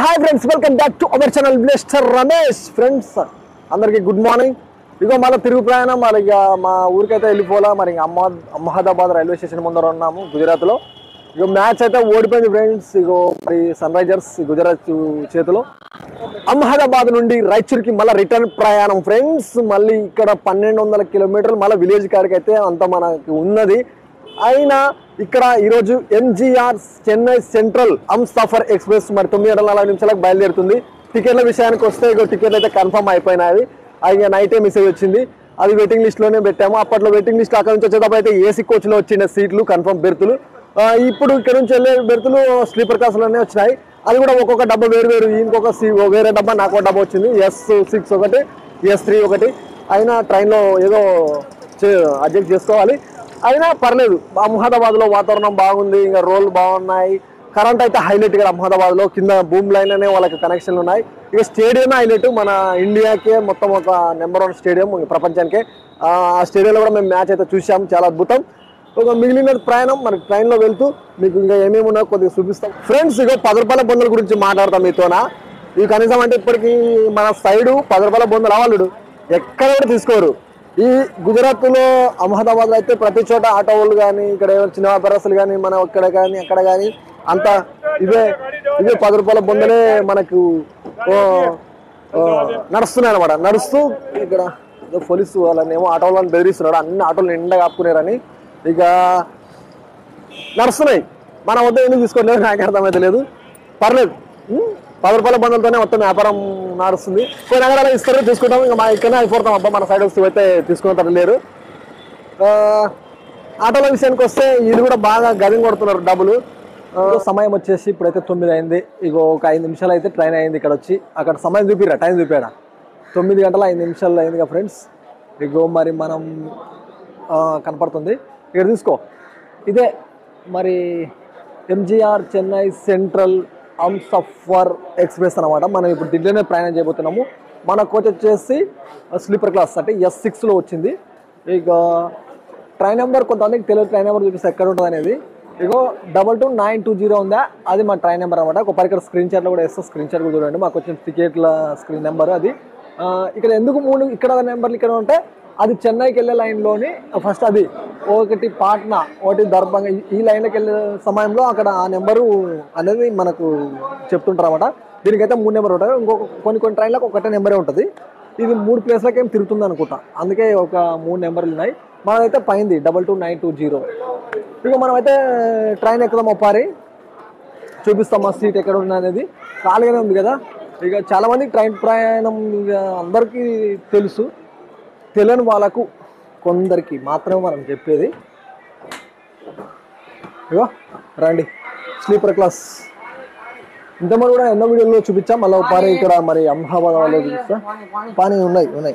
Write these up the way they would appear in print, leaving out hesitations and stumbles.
Hi friends, welcome back to our channel mister Ramesh. Friends అందరికీ good morning. ఇగో మళ్ళీ తిరుగు ప్రయాణం. మరి ఇక మా ఊరికైతే వెళ్ళిపోలా. మరి అహ్మదాబాద్ రైల్వే స్టేషన్ ముందర ఉన్నాము గుజరాత్లో. ఇగో మ్యాచ్ అయితే ఓడిపోయింది ఫ్రెండ్స్. ఇగో మరి సన్ రైజర్స్ గుజరాత్ చేతిలో. అహ్మదాబాద్ నుండి రాయచూర్కి మళ్ళీ రిటర్న్ ప్రయాణం ఫ్రెండ్స్. మళ్ళీ ఇక్కడ 1200 కిలోమీటర్లు మళ్ళీ విలేజ్ కాడికి అయితే అంత మనకి ఉన్నది. అయినా ఇక్కడ ఈరోజు ఎంజీఆర్ చెన్నై సెంట్రల్ హంసఫర్ ఎక్స్ప్రెస్ మరి 9:40 బయలుదేరుతుంది. టికెట్ల విషయానికి వస్తే ఇక టికెట్లు అయితే కన్ఫర్మ్ అయిపోయినాయి. అది నైటే మెసేజ్ వచ్చింది, అది వెయిటింగ్ లిస్ట్లోనే పెట్టాము. అప్పట్లో వెయిటింగ్ లిస్ట్ అక్కడ నుంచి వచ్చేటప్పుడు అయితే ఏసీ కోచ్లో వచ్చిన సీట్లు కన్ఫర్మ్ బెర్తులు. ఇప్పుడు ఇక్కడ నుంచి వెళ్ళే బెర్తులు స్లీపర్ క్లాసులోనే వచ్చినాయి. అది కూడా ఒక్కొక్క డబ్బా వేరు. ఇంకొక వేరే డబ్బా నాకు ఒక డబ్బా వచ్చింది, S6 ఒకటి, S3 ఒకటి. అయినా ట్రైన్లో ఏదో అడ్జస్ట్ చేసుకోవాలి. అయినా పర్లేదు. అహ్మదాబాద్లో వాతావరణం బాగుంది, ఇంకా రోడ్లు బాగున్నాయి. కరెంట్ అయితే హైలైట్ ఇక్కడ అహ్మదాబాద్లో. కింద భూమి లైన్ అనే వాళ్ళకి కనెక్షన్లు ఉన్నాయి. ఇక స్టేడియం హైలైట్. మన ఇండియాకే మొత్తం ఒక నెంబర్ 1 స్టేడియం ప్రపంచానికే. ఆ స్టేడియంలో కూడా మేము మ్యాచ్ అయితే చూసాం, చాలా అద్భుతం. ఒక మిగిలిన ప్రయాణం మరి ట్రైన్లో వెళ్తూ మీకు ఇంకా ఏమేమి ఉన్నాయో కొద్దిగా చూపిస్తాం ఫ్రెండ్స్. ఇక 10 రూపాయల బొందల గురించి మాట్లాడతాం మీతోనా. ఇవి కనీసం అంటే ఇప్పటికీ మన సైడు 10 రూపాయల బొందలు వాళ్ళు ఎక్కడ కూడా తీసుకోరు. ఈ గుజరాత్లో అహ్మదాబాద్లో అయితే ప్రతి చోట ఆటో వాళ్ళు కానీ, ఇక్కడ చిన్న వ్యాపారస్తులు కానీ, మన ఇక్కడ కానీ అక్కడ కానీ అంతా ఇవే 10 రూపాయల బొందలే మనకు నడుస్తున్నాయి అనమాట. నడుస్తూ ఇక్కడ పోలీసు వాళ్ళని ఏమో ఆటో వాళ్ళని బెదిరిస్తున్నాడు. అన్ని ఆటోలు నిండా కాపుకునేరని ఇక నడుస్తున్నాయి. మన వద్ద ఎందుకు తీసుకోలేదు నాకు అర్థమైతే లేదు. పర్లేదు, 10 రూపాయల బంధులతోనే మొత్తం వ్యాపారం నడుస్తుంది. కొన్ని నగరాలు ఇస్తారు, తీసుకుంటాం. ఇంకా మా ఇక్కడనే అయిపోతాం. అబ్బా మన సైడ్ వస్తే అయితే తీసుకుంటారు లేరు. ఆటోల విషయానికి వస్తే ఇది కూడా బాగా గదిని కొడుతున్నారు డబ్బులు. సమయం వచ్చేసి ఇప్పుడైతే 9 అయింది. ఇగో ఒక 5 నిమిషాలు అయితే ట్రైన్ అయింది. ఇక్కడ వచ్చి అక్కడ సమయం చూపిరా, టైం చూపాడా 9 గంటల 5 నిమిషాలు అయిందిగా ఫ్రెండ్స్. ఇగో మరి మనం కనపడుతుంది ఇక్కడ తీసుకో. ఇదే మరి ఎంజీఆర్ చెన్నై సెంట్రల్ హంసఫర్ ఎక్స్ప్రెస్ అనమాట. మనం ఇప్పుడు ఢిల్లీనే ప్రయాణం చేయబోతున్నాము. మన కోచ్ వచ్చేసి స్లీపర్ క్లాస్ అంటే S6లో వచ్చింది. ఇక ట్రైన్ నెంబర్ కొంతమందికి తెలియదు, ట్రైన్ నెంబర్ చూపిస్తే ఎక్కడ ఉంటుంది అనేది. ఇగో 22920 ఉందా, అది మా ట్రైన్ నెంబర్ అనమాట. ఒక పరికర స్క్రీన్ షాట్లో కూడా వేస్తే స్క్రీన్ షాట్ కూడా చూడండి. మాకు వచ్చిన టికెట్ల స్క్రీన్ నెంబర్ అది. ఇక్కడ ఎందుకు 3 ఇక్కడ నెంబర్లు ఇక్కడ ఉంటే అది చెన్నైకి వెళ్ళే లైన్లోని ఫస్ట్ అది ఒకటి పాట్నా, ఒకటి దర్భంగా, ఈ లైన్లోకి వెళ్ళే సమయంలో అక్కడ ఆ నెంబరు అనేది మనకు చెప్తుంటారు అనమాట. దీనికైతే 3 నెంబర్ ఉంటాయి. ఇంకొక కొన్ని ట్రైన్లకు ఒకటే నెంబరే ఉంటుంది. ఇది 3 ప్లేస్లకి ఏం తిరుగుతుంది అనుకుంటా, అందుకే ఒక 3 నెంబర్లు ఉన్నాయి. మనమైతే పైంది 22920. ఇక మనమైతే ట్రైన్ ఎక్కుదాం. ఒప్పారి చూపిస్తాం మా సీట్ ఎక్కడ ఉంది అనేది. ఖాళీగానే ఉంది కదా. ఇక చాలామందికి ట్రైన్ ప్రయాణం ఇక అందరికీ తెలుసు, తెలియని వాళ్ళకు కొందరికి మాత్రమే మనం చెప్పేది. ఇగో రండి, స్లీపర్ క్లాస్. ఇంతమంది కూడా ఎన్నో వీడియోలో చూపించాం. మళ్ళీ పారే ఇక్కడ మరి అహ్మదాబాద్ వాళ్ళు చూపిస్తా. పానీ ఉన్నాయి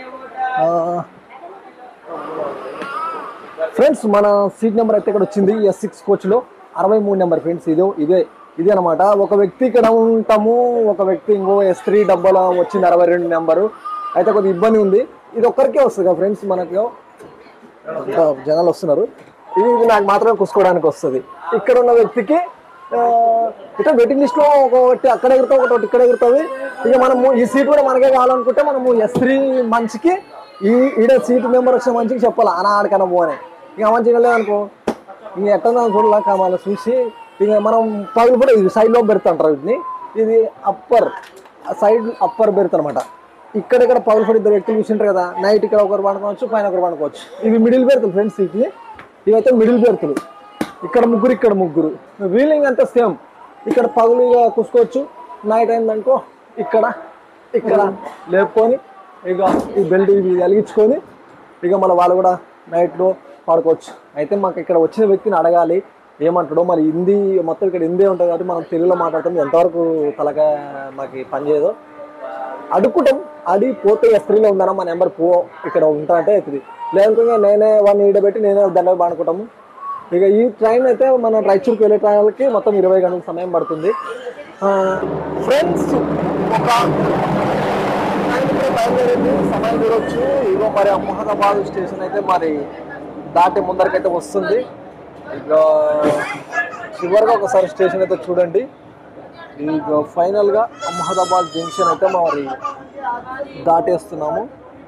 ఫ్రెండ్స్. మన సీట్ నెంబర్ అయితే ఇక్కడ వచ్చింది S6 కోచ్లో 63 నెంబర్ ఫ్రెండ్స్. ఇదే అనమాట. ఒక వ్యక్తి ఇక్కడ ఉంటాము, ఒక వ్యక్తి ఇంకో S3 డబ్బాలో వచ్చింది 62 నెంబరు. అయితే కొద్దిగా ఇబ్బంది ఉంది. ఇది ఒక్కరికే వస్తుంది కదా ఫ్రెండ్స్, మనకి జనాలు వస్తున్నారు. ఇది నాకు మాత్రమే కూసుకోవడానికి వస్తుంది. ఇక్కడ ఉన్న వ్యక్తికి ఇట్లా వెయిటింగ్ లిస్ట్లో ఒకటి అక్కడ ఎగురుతాం, ఒకటి ఇక్కడ ఎగురుతుంది. ఇక మనము ఈ సీట్ కూడా మనకే కావాలనుకుంటే మనము S3 మంచికి ఈడ సీట్ నెంబర్ వచ్చిన మంచికి చెప్పాలి అనా ఆడికన్నా పోనే. ఇక మంచిగా లేదనుకో ఇంక ఎట్లా చూడాల కావాలి చూసి ఇక మనం పగులు కూడా ఇది సైడ్లో పెడుతుంటారు వీటిని. ఇది సైడ్ అప్పర్ బెర్త్ అనమాట. ఇక్కడ పగులు పడి 2 వ్యక్తులు కూర్చుంటారు కదా. నైట్ ఇక్కడ ఒకరు పండుకోవచ్చు, పైన ఒకరు పండుకోవచ్చు. ఇవి మిడిల్ బెర్తులు ఫ్రెండ్స్. ఇవైతే మిడిల్ బెర్తులు. ఇక్కడ ముగ్గురు వీలింగ్ అంతా సేమ్. ఇక్కడ పగులు ఇక కూసుకోవచ్చు. నైట్ అయిందనుకో ఇక్కడ లేపుకొని ఇక ఈ బెల్ట్ ఇవి వెలిగించుకొని ఇక మన వాళ్ళు కూడా నైట్లో పడుకోవచ్చు. అయితే మాకు ఇక్కడ వచ్చిన వ్యక్తిని అడగాలి ఏమంటాడో. మరి హిందీ మొత్తం ఇక్కడ హిందీ ఉంటుంది కాబట్టి మనం తెలుగులో మాట్లాడటం ఎంతవరకు తలగా మాకు పనిచేయదో అడుక్కుంటాం. అడిగి పోతే S3లో ఉందన్నా మా నెంబర్ ఇక్కడ ఉంటానంటే అవుతుంది. లేదంటే నేనే వాడిని ఈడబెట్టి నేనే దండ పాడుకుంటాము. ఇక ఈ ట్రైన్ అయితే మన రాయచూర్కి వెళ్ళే ట్రైన్లకి మొత్తం 20 గంటల సమయం పడుతుంది ఫ్రెండ్స్. ఒక బయలుదేరింది, సమయం చూడవచ్చు. ఇగో మరి అహ్మదాబాద్ స్టేషన్ అయితే మరి దాటి ముందరికైతే వస్తుంది. ఇక చివరిగా ఒకసారి స్టేషన్ అయితే చూడండి. ఇక ఫైనల్గా అహ్మదాబాద్ జంక్షన్ అయితే మరి దాటేస్తున్నాము.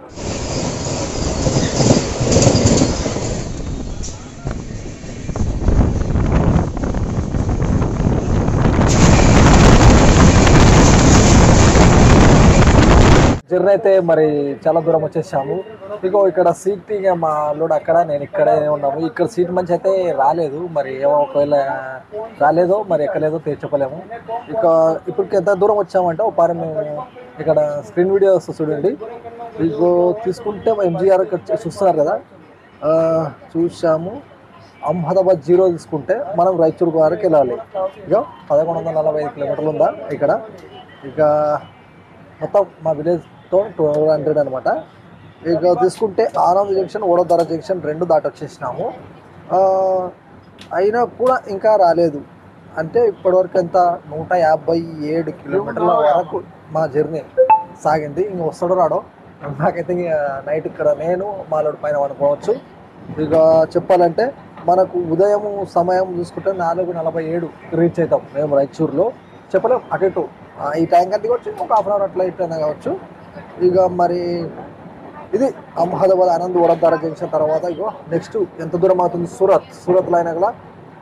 జర్నీ అయితే మరి చాలా దూరం వచ్చేసాము. ఇక ఇక్కడ సీట్ ఇక మా అల్లుడు అక్కడ, నేను ఇక్కడే ఉన్నాము. ఇక్కడ సీట్ మంచి అయితే రాలేదు, మరి ఏమో ఒకవేళ రాలేదో మరి ఎక్కలేదో చెప్పలేము. ఇక ఇప్పటికి ఎంత దూరం వచ్చామంటే ఒక పారి మేము ఇక్కడ స్క్రీన్ వీడియోస్ చూడండి. ఇక తీసుకుంటే ఎంజీఆర్ చూస్తున్నారు కదా, చూసాము. అహ్మదాబాద్ 0 తీసుకుంటే మనం రాయచూర్ వరకు వెళ్ళాలి. ఇక 1145 కిలోమీటర్లు ఉందా ఇక్కడ. ఇక మొత్తం మా విలేజ్తో 1200 అనమాట. ఇక తీసుకుంటే ఆనంద్ జంక్షన్, వడోదర జంక్షన్ 2 దాటొచ్చేసినాము. అయినా కూడా ఇంకా రాలేదు. అంటే ఇప్పటివరకు ఎంత 157 కిలోమీటర్ల వరకు మా జర్నీ సాగింది. ఇంక వస్తాడో రాడో నాకైతే నైట్ ఇక్కడ నేను మాలోడి పైన అనుకోవచ్చు. ఇక చెప్పాలంటే మనకు ఉదయం సమయం చూసుకుంటే 4:47 రీచ్ అవుతాం మేము రాయచూర్లో. చెప్పలేం అటు ఇటు ఈ టైం కంటే కావచ్చు, ఒక హాఫ్ అన్ అవర్ అట్లా ఇట్లా కావచ్చు. ఇక మరి ఇది అహ్మదాబాద్ ఆనంద్ వడోదర జంక్షన్ తర్వాత ఇగో నెక్స్ట్ ఎంత దూరం అవుతుంది, సూరత్లో అయినా కూడా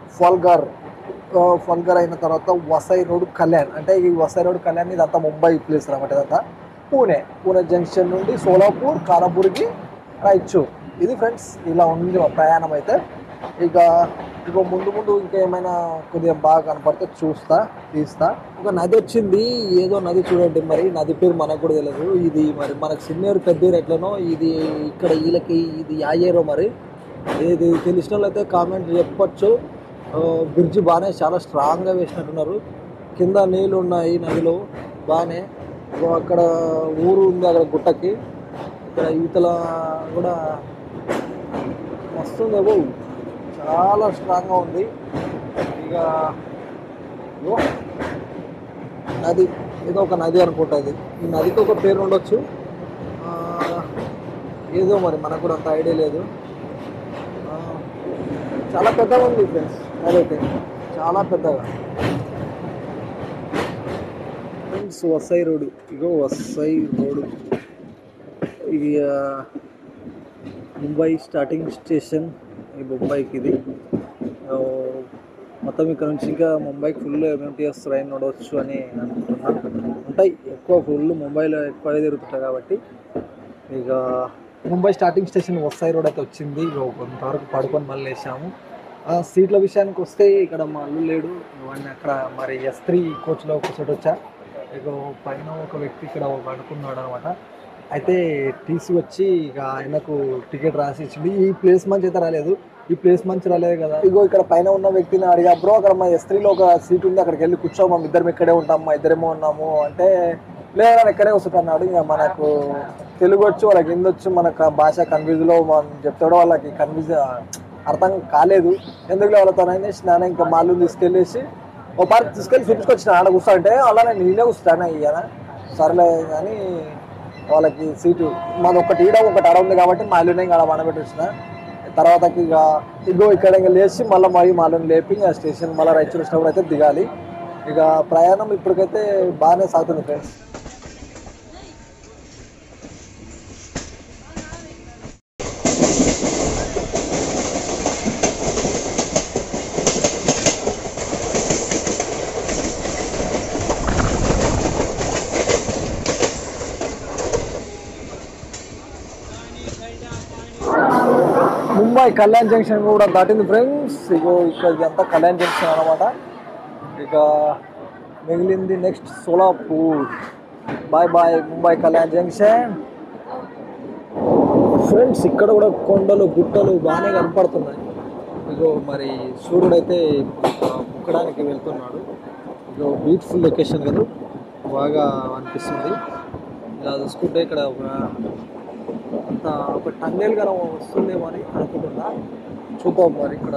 ఫల్గర్ అయిన తర్వాత వసై రోడ్ కళ్యాణ్. అంటే ఈ వసై రోడ్ కళ్యాణ్ ఇదంతా ముంబై ప్లేస్ అనమాట. ఇదంతా పూణే జంక్షన్ నుండి సోలాపూర్, కానాపూర్కి రాయచూర్. ఇది ఫ్రెండ్స్ ఇలా ఉంది మా ప్రయాణం అయితే. ఇక ముందు ఇంకేమైనా కొద్దిగా బాగా కనపడితే తీస్తా. ఒక నది వచ్చింది, ఏదో నది చూడండి. మరి నది పేరు మనకు కూడా తెలియదు. ఇది మరి మనకు సినియర్ పెద్దూరు ఎట్లనో ఇది ఇక్కడ వీళ్ళకి ఇది యాయేరో మరి ఇది తెలిసిన వాళ్ళైతే కామెంట్ చెప్పచ్చు. బ్రిడ్జి బాగానే చాలా స్ట్రాంగ్గా వేసినట్టున్నారు. కింద నీళ్ళు ఉన్నాయి నదిలో బాగానే. అక్కడ ఊరు ఉంది అక్కడ గుట్టకి. ఇక్కడ ఈతల కూడా వస్తుందేమో, చాలా స్ట్రాంగ్గా ఉంది. ఇక నది ఏదో ఒక నది అనుకుంటుంది. ఈ నదికి ఒక పేరు ఉండొచ్చు, ఏదో మరి మనకు కూడా అంత ఐడియా లేదు. చాలా పెద్దగా ఉంది ఫ్రెండ్స్, అదైతే చాలా పెద్దగా. ఫ్రెండ్స్ వసై రోడ్డు, ఇగో వసై రోడ్డు. ఇది ముంబై స్టార్టింగ్ స్టేషన్. ఈ ముంబైకి ఇది మొత్తం ఇక్కడ నుంచి ఇంకా ముంబైకి ఫుల్ ఎంఎంటీఎస్ ట్రైన్ నడవచ్చు అని అనుకుంటున్నాను. ఉంటాయి ఎక్కువ ఫుల్ ముంబైలో ఎక్కువ తిరుగుతుంటాయి కాబట్టి. ఇక Mumbai starting station Vasai road అయితే వచ్చింది. ఇక కొంతవరకు పడుకొని మళ్ళీ వేసాము. సీట్ల విషయానికి వస్తే ఇక్కడ మా అల్లు లేడు, వాడిని అక్కడ మరి S3 కోచ్లో కూర్చోటి వచ్చా. ఇక పైన ఒక వ్యక్తి ఇక్కడ పడుకున్నాడు అనమాట. అయితే టీసీ వచ్చి ఇక ఆయనకు టికెట్ రాసి ఇచ్చింది. ఈ ప్లేస్ మంచి అయితే రాలేదు, ఈ ప్లేస్ మంచి రాలేదు కదా. ఇగో ఇక్కడ పైన ఉన్న వ్యక్తిని అడిగా, బ్రో అక్కడ మా S3లో ఒక సీట్ ఉంది, అక్కడికి వెళ్ళి కూర్చో, మా ఇద్దరం ఇక్కడే ఉంటాం, మా ఇద్దరేమో ఉన్నాము అంటే లేదా ఎక్కడే వస్తున్నాడు. ఇక మనకు తెలుగు వచ్చు, వాళ్ళకి హిందీ వచ్చు, మనకు భాష కన్ఫ్యూజ్లో మనం చెప్తాడో వాళ్ళకి అర్థం కాలేదు. ఎందుకు వాళ్ళతోనైనా స్నానం ఇంకా మాలు తీసుకెళ్ళేసి ఓ పార్క్ తీసుకెళ్ళి చూపించుకొచ్చిన. ఆడ కూర్చో అంటే అలా నేనే కూర్చుంటాను అయ్యానా సర్లే కానీ వాళ్ళకి సీటు మాది ఒకటి ఒకటి ఆడ ఉంది కాబట్టి మాలోనే ఇంకా ఆడ వనబెట్టి వచ్చిన. తర్వాతకి ఇగో ఇక్కడ ఇంకా లేచి మళ్ళీ మాలోని లేపి ఆ స్టేషన్ మళ్ళీ రాయచూర్ వచ్చినప్పుడు అయితే దిగాలి. ఇక ప్రయాణం ఇప్పటికైతే బాగానే సాగుతుంది ఫ్రెండ్స్. ముంబై కళ్యాణ్ జంక్షన్ కూడా దాటింది ఫ్రెండ్స్. ఇగో ఇక్కడ ఇదంతా కళ్యాణ్ జంక్షన్ అనమాట. ఇక మిగిలింది next Solapur. Bye bye Mumbai Kalyan junction. Friends ఇక్కడ కూడా కొండలు గుట్టలు బాగానే కనపడుతున్నాయి. ఇగో మరి సూర్యుడు అయితే ముక్కడానికి వెళ్తున్నాడు. ఇగో బ్యూటిఫుల్ లొకేషన్ కదా, బాగా అనిపిస్తుంది. ఇలా చూసుకుంటే ఇక్కడ ఒక టన్నెల్ గా వస్తుందేమో అని అనుకుంటున్నా, చూద్దాం. మరి ఇక్కడ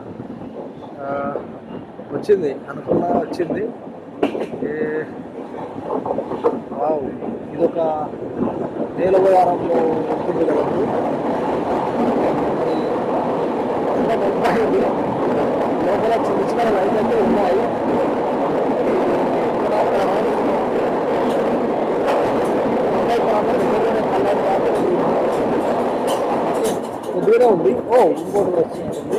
వచ్చింది వచ్చింది. ఇదొక నేలవయారంలో ఉంటుంది కదా. లోపల చిన్న చిన్న లైట్ అయితే ఉన్నాయి. ఇక్కడ కొద్దిగానే ఉంది. ఓ ఇంకోటి వచ్చింది.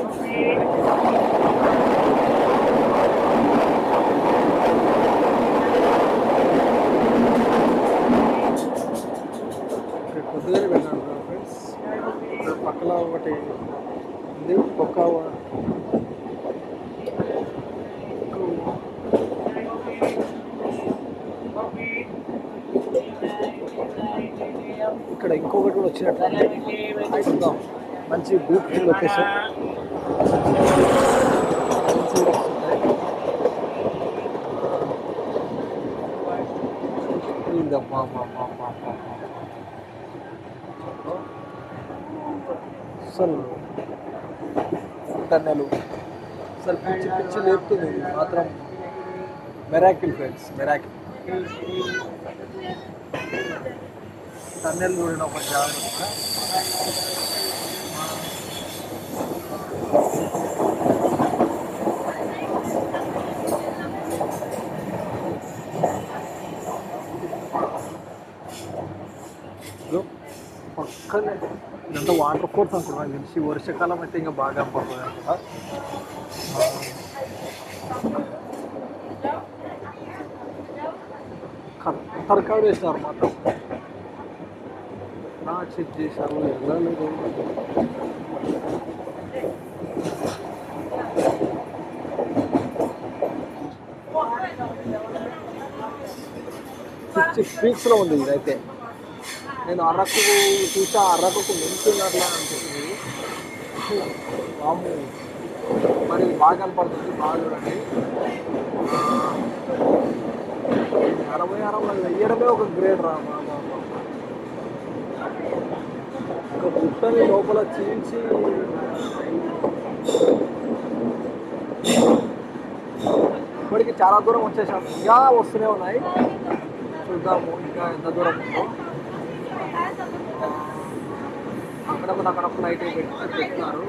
కొద్దిగానే పెట్టాను ఫ్రెండ్స్. పక్కన ఒకటి ఉంది. ఒక్క ఇక్కడ ఇంకొకటి కూడా వచ్చినట్టు చూద్దాం. మంచి బ్యూటిఫుల్ లొకేషన్. అసలు టన్నెలు అసలు పిచ్చి పిచ్చి లేపుతుంది మాత్రం. Miracle friends, miracle. టన్నెల్ కూడా ఒక జాగ్రత్త. పక్కనే ఇదంతా వాటర్ ఫోర్స్ అనుకున్నాను తెలిసి. వర్షాకాలం అయితే ఇంకా బాగా పడుతుంది అనుకుంటా. తరకాడు వేసినారు మాత్రం. చెక్ చేశారు వెళ్ళలేదు. స్పీక్స్లో ఉంది ఇదైతే. నేను అరకు చూసా, అరకుకు మించినట్లా అనిపిస్తుంది. బాబు మరి బాగా కనపడుతుంది. బాగా చూడండి. 60 వేయడమే ఒక గ్రేడ్ రా బాబా. ఒక గుట్టని లోపల చీల్చి ఇప్పటికి చాలా దూరం వచ్చేసాం. ఇంకా వస్తూనే ఉన్నాయి. చూద్దాము ఇంకా ఎంత దూరం ఉందో. అక్కడప్పుడు లైట్ పెట్టున్నారు.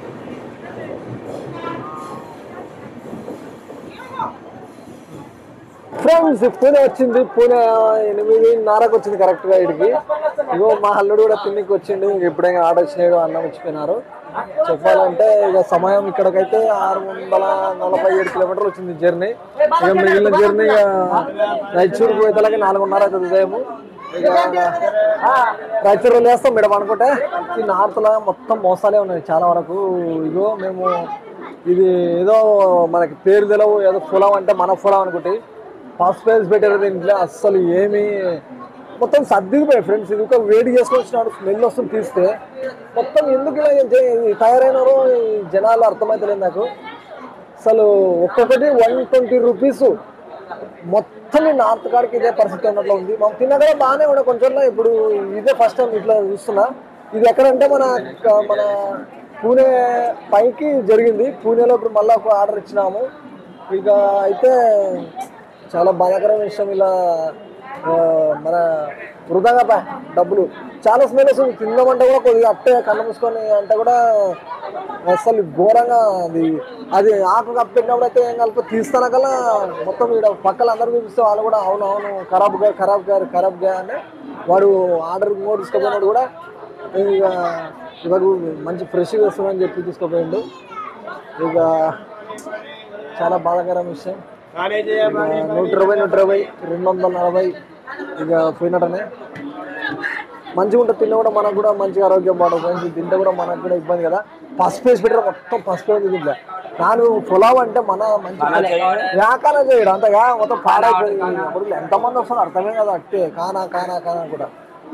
ఫ్రెండ్స్ పూణే వచ్చింది. పూణే 8:30కు వచ్చింది కరెక్ట్గా ఇడికి. ఇగో మా అల్లుడు కూడా తిన్నికి వచ్చిండు. ఎప్పుడైనా ఆర్డర్ వచ్చినాడు, అన్నం వచ్చిపోయినారు. చెప్పాలంటే ఇక సమయం ఇక్కడికైతే 647 కిలోమీటర్లు వచ్చింది జర్నీ. ఇక మిగిలిన జర్నీ ఇక రాయచూరు పోయేతలకి 4:30 అవుతుంది ఉదయం. ఇక రాయచూరులో వేస్తాం మేడం అనుకుంటే. ఈ నార్త్లో మొత్తం మోసాలే ఉన్నాయి చాలా వరకు. ఇగో మేము ఇది ఏదో మనకి పేరు తెలవు, ఏదో పొలం అంటే మన పొలం అనుకుంటే ఫస్ట్ పేజ్ పెట్టారు దీంట్లో. అస్సలు ఏమి మొత్తం సర్దిగిపోయాయి ఫ్రెండ్స్. ఇది ఒక వేడి చేసుకొని వచ్చినాడు, స్మెల్ వస్తుంది తీస్తే. మొత్తం ఎందుకు ఇలా తయారైనారో ఈ జనాలు అర్థమవుతలేదు నాకు. అసలు ఒక్కొక్కటి 120 రూపీస్. మొత్తం ఈ నార్త్ కాడికి ఇదే పరిస్థితి ఉన్నట్లు ఉంది. మనం తిన్నా కూడా బాగానే ఉండే కొంచెం. ఇప్పుడు ఇదే ఫస్ట్ టైం ఇట్లా చూస్తున్నా. ఇది ఎక్కడంటే మన పూణే పైకి జరిగింది. పూణేలో ఇప్పుడు మళ్ళీ ఒక ఆర్డర్ ఇచ్చినాము. ఇక అయితే చాలా బాధాకరమైన విషయం. ఇలా మన వృధాగా డబ్బులు. చాలా స్మెల్ వస్తుంది. తిందామంటే కూడా కొద్దిగా అట్టే కళ్ళు మూసుకొని అంటే కూడా అసలు ఘోరంగా. అది ఆకు కప్పెట్టినప్పుడు అయితే ఏం కలిపి తీస్తాను కల్లా మొత్తం ఇక్కడ పక్కన అందరూ చూపిస్తే వాళ్ళు కూడా అవును ఖరాబ్ గా అని వాడు ఆర్డర్ కూడా తీసుకుపోయినాడు కూడా. ఇక ఇవాళ మంచి ఫ్రెష్గా వస్తుందని చెప్పి తీసుకుపోయిండు. ఇక చాలా బాధాకరమైన విషయం. 120, 240 ఇక పోయినట్టనే. మంచిగా ఉంటుంది. తిన్నా కూడా మనకు కూడా మంచిగా ఆరోగ్యం బాగుంటుంది. తింటే కూడా మనకు కూడా ఇబ్బంది కదా. పసుపు వేసి పెట్టారు, మొత్తం పసుపు ఉంది దీంట్లో. నాను పొలావు అంటే మన మంచి వ్యాకాలం చేయడం అంతగా మొత్తం పాడైపోయింది. ఎంతమంది వస్తున్నారు అర్థమే కదా. అట్టే కానా కూడా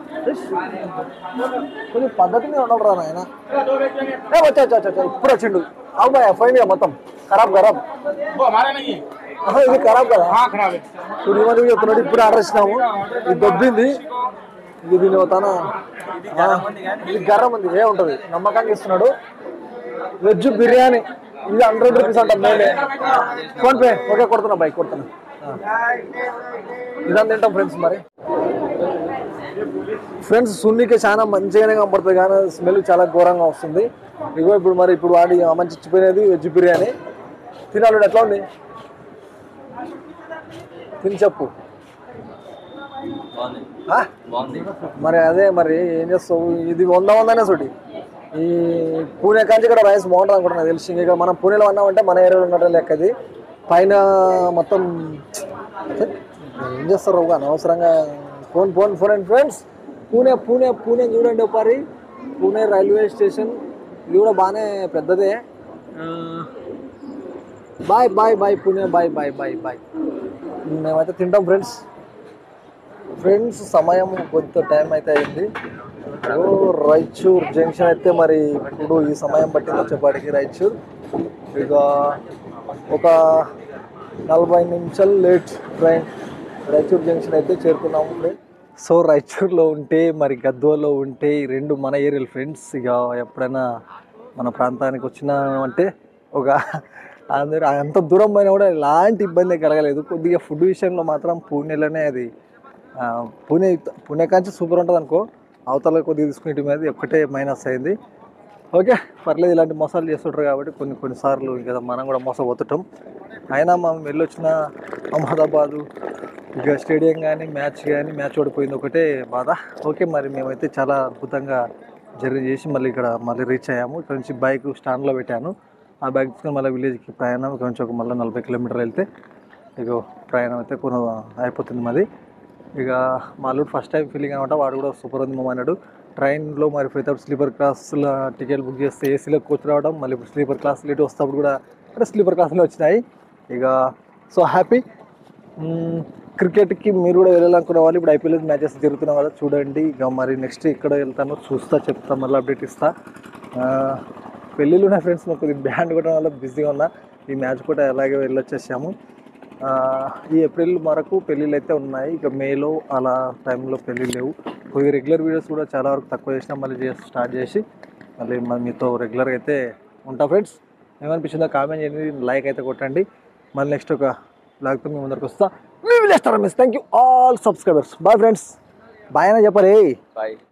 కొంచెం పద్ధతిని ఉండరు రా నాయన. వచ్చా ఇప్పుడు వచ్చిండు. అవునాయా ఫైన్గా మొత్తం ఖరాబ్ ఇది ఖరాబ్ కదా. ఇప్పుడు మంది చెప్తున్నాడు. ఇప్పుడు ఆర్డర్ ఇచ్చినాము. ఇది దొబ్బింది. ఇది దీని తన ఇది గర్రం ఉంది. ఉంటుంది నమ్మకంగా ఇస్తున్నాడు. వెజ్ బిర్యానీ ఇది 100 రూపీస్ అంట. మేలే ఫోన్పే. ఓకే కొడుతున్నా బైక్ కొడుతున్నా. ఇదని తింటాం ఫ్రెండ్స్. మరి ఫ్రెండ్స్ సున్నికి చాలా మంచిగానే కనపడుతుంది కానీ స్మెల్ చాలా ఘోరంగా వస్తుంది. ఇగో ఇప్పుడు వాడి మంచి ఇచ్చిపోయినది వెజ్ బిర్యానీ. తినాలి ఎట్లా ఉంది తిని చెప్పు. మరి అదే మరి ఏం చేస్తావు, ఇది 100 సూటి. ఈ పూణే కాంచి ఇక్కడ రైస్ బాగుంటుంది అనుకుంటా నాకు తెలిసి. ఇక మనం పూణేలో అన్నామంటే మన ఏరియాలో ఉన్నట్టు లెక్కది. పైన మొత్తం ఏం చేస్తారు అనవసరంగా. ఫోన్ అండ్ ఫ్రెండ్స్, పూణే చూడండి ఒకసారి. పూణే రైల్వే స్టేషన్ ఇది కూడా బాగానే పెద్దదే. Bye Pune, bye. మేమైతే తింటాం ఫ్రెండ్స్. సమయం కొంత టైం అయితే అయింది. రాయచూర్ జంక్షన్ అయితే మరి ఇప్పుడు ఈ సమయం పట్టింది వచ్చేపాటికి. రాయచూర్ ఇక ఒక 40 నిమిషాలు లేట్ ట్రైన్. రాయచూర్ జంక్షన్ అయితే చేరుకున్నాము ఫ్రెండ్స్. సో రాయచూర్లో ఉంటే మరి గద్వాలో ఉంటే ఈ రెండు మన ఏరియాలు ఫ్రెండ్స్. ఇక ఎప్పుడైనా మన ప్రాంతానికి వచ్చినామంటే ఒక అందరూ అంత దూరం పోయినా కూడా ఎలాంటి ఇబ్బంది కలగలేదు. కొద్దిగా ఫుడ్ విషయంలో మాత్రం పూణేలోనే అది పూణే కాంచి సూపర్ ఉంటుంది అనుకో. అవతల కొద్దిగా తీసుకునే మీద ఒక్కటే మైనస్ అయింది. ఓకే పర్లేదు, ఇలాంటి మోసాలు చేస్తుంటారు కాబట్టి కొన్నిసార్లు ఇంకా మనం కూడా మోసపోతుంటాం. అయినా మనం వెళ్ళొచ్చిన అహ్మదాబాదు ఇక స్టేడియం కానీ మ్యాచ్ ఓడిపోయింది ఒకటే బాధ. ఓకే మరి మేమైతే చాలా అద్భుతంగా జర్నీ చేసి మళ్ళీ రీచ్ అయ్యాము. ఇక్కడ నుంచి బైక్ స్టాండ్లో పెట్టాను. ఆ బైక్ తీసుకొని మళ్ళీ విలేజ్కి ప్రయాణం. ఇక్కడ నుంచి ఒక మళ్ళీ 40 కిలోమీటర్లు వెళ్తే ఇక ప్రయాణం అయితే అయిపోతుంది మాది. ఇక మా అల్లుడు ఫస్ట్ టైం ఫీలింగ్ అనమాట. వాడు కూడా సూపర్ ఉంది మా అన్నాడు. ట్రైన్లో మరి వితౌట్ స్లీపర్ క్లాస్లో టికెట్ బుక్ చేస్తే ఏసీలో కూర్చు రావడం, మళ్ళీ ఇప్పుడు స్లీపర్ క్లాస్ లేట్ వస్తేప్పుడు కూడా అంటే స్లీపర్ క్లాస్లో వచ్చినాయి. ఇక సో హ్యాపీ. క్రికెట్కి మీరు కూడా వెళ్ళాలనుకునే వాళ్ళు ఇప్పుడు ఐపీఎల్ మ్యాచెస్ జరుగుతున్నాయి కదా, చూడండి. ఇక మరి నెక్స్ట్ ఇక్కడ వెళ్తాను చెప్తా, మళ్ళీ అప్డేట్ ఇస్తా. పెళ్ళిళ్ళు ఉన్నాయి ఫ్రెండ్స్, మాకు కొద్దిగా బ్యాండ్ కూడా వల్ల బిజీగా ఉన్నా. ఈ మ్యాచ్ కూడా అలాగే వెళ్ళొచ్చేసాము. ఈ ఏప్రిల్ వరకు పెళ్ళిళ్ళు అయితే ఉన్నాయి. ఇక మేలో అలా టైంలో పెళ్ళిళ్ళు లేవు. కొద్దిగా రెగ్యులర్ వీడియోస్ కూడా చాలా వరకు తక్కువ చేసినా మళ్ళీ స్టార్ట్ చేసి మళ్ళీ మీతో రెగ్యులర్గా అయితే ఉంటా ఫ్రెండ్స్. ఏమనిపించిందో కామెంట్ చేయండి, లైక్ అయితే కొట్టండి. మళ్ళీ నెక్స్ట్ ఒక బ్లాగ్తో మీ ముందరికి వస్తా. Thank you all subscribers. Bye friends. Bye అయినా చెప్పాలి. బాయ్.